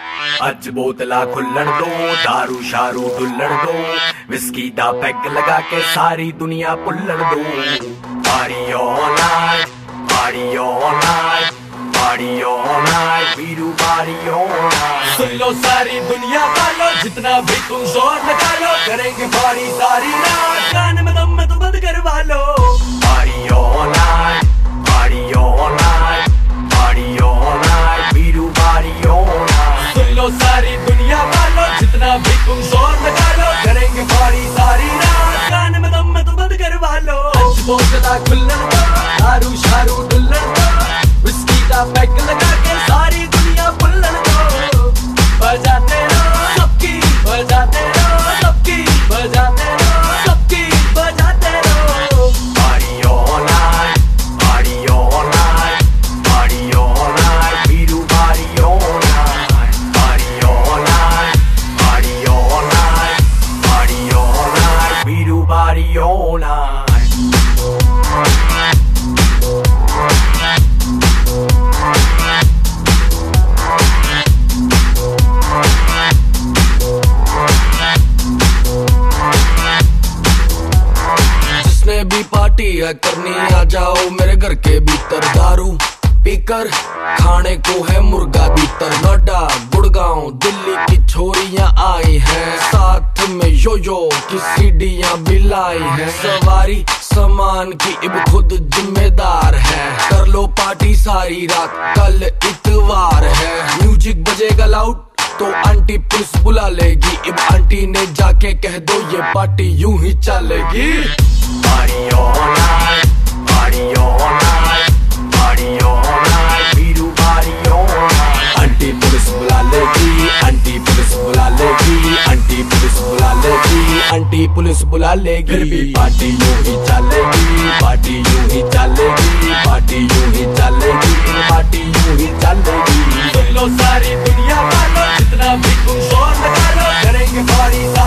अज बोतला खुल्लन दो, दारू शारू डुल्लन दो, विस्की दा पैग लगा के सारी दुनिया पुल्लन दो। Party all night, party all night, party all night, Veeru party all night. सुन लो सारी दुनिया वालों, जितना भी तुम जोर लगा लो, करेंगे पार्टी सारी रात, गाने में दम में तो बंद करवा लो। Party all night, party all night, party all night, Veeru party all night. सुन लो सारी दुनिया वालों, जितना भी तुम जोर लगा लो, करेंगे पार्टी सारी रात, गाने में दम में तो बंद करवा लो। आज बोतला खुल्लन दो, दारू शारू डुल्लन दो, विस्की का पैक लगा के सारी दुनिया पुल्लन दो। बजाते रहो सबकी, बजाते रहो सबकी, बजाते रहो सबकी, बजाते रहो। Party all night, party all night, party all night, Veeru party all night. Party all night, party all night, party all night, Veeru party all night. भी पार्टी है करनी, आ जाओ मेरे घर के भीतर। दारू पीकर खाने को है मुर्गा भीतर। नोएडा गुड़गांव दिल्ली की छोरियां आई हैं, साथ में यो की सीढ़ियां भी लाई हैं। सवारी सामान की इब खुद जिम्मेदार है, कर लो पार्टी सारी रात, कल इतवार है। म्यूजिक बजेगा लाउड तो आंटी पुलिस बुला लेगी, इब आंटी ने जाके कह दो ये पार्टी यूं ही चलेगी। Party all night, party all night, party all night, Veeru party all night. Aunty police बुला लेगी, आंटी पुलिस बुला लेगी, आंटी पुलिस बुला लेगी, आंटी पुलिस बुला लेगी। फिर भी पार्टी यूं ही चलेगी, पार्टी यूं ही चलेगी, पार्टी यूं ही चलेगी, पार्टी यूं ही चलेगी। सुन लो सारी दुनिया वालों, जितना भी तुम जोर लगा लो, करेंगे पार्टी।